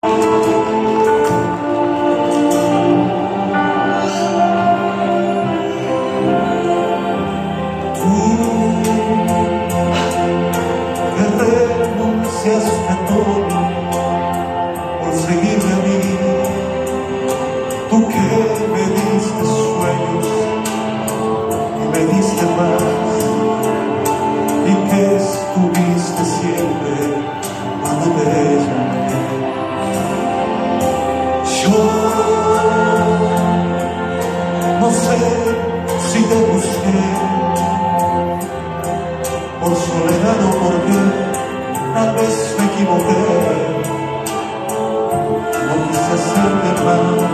Renunciaste a todo por seguirme a mí, tú que me diste sueños y me diste paz, y que estuviste siempre cuando te llamé. Yo no sé si te busqué por soledad o por qué. Tal vez me equivoqué, no quise hacerte mal.